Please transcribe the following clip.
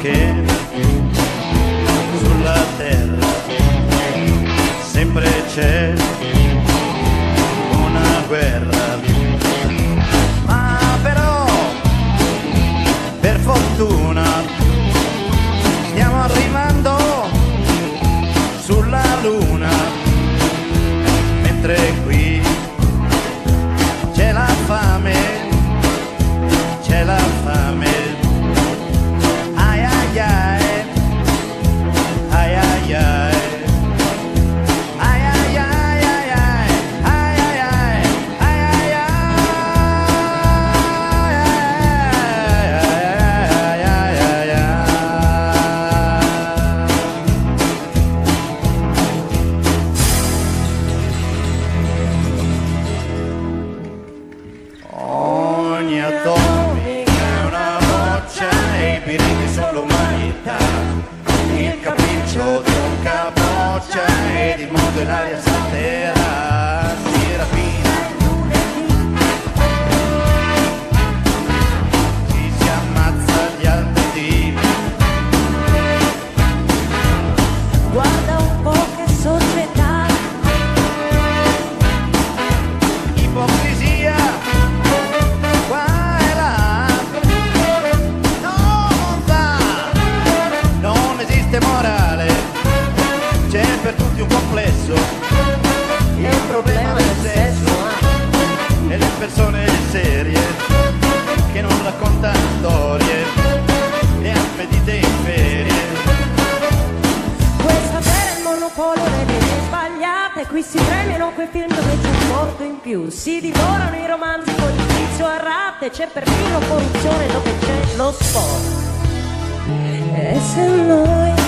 che sulla terra sempre c'è una guerra, ma però per fortuna stiamo arrivando sulla luna, mentre qui c'è la fame, c'è la fame. Ai ai ai, ai ai ai. Ogni atomica è una boccia e i piriti sono l'umanità. Il capriccio di un capoccia ed il mondo in aria salterà. Si rapina, ci si ammazza gli altri. Guarda un po' che società, Ipocrisia qua e là, non va, non esiste morale, c'è per tutti un complesso, il problema del sesso e le persone serie che non raccontano storie e appetite in ferie. questa sera il monopolio delle idee sbagliate, qui si premiano quei film dove c'è un morto in più, si divorano i romanzi con il tizio a rate, c'è perfino corruzione dove c'è lo sport. E se noi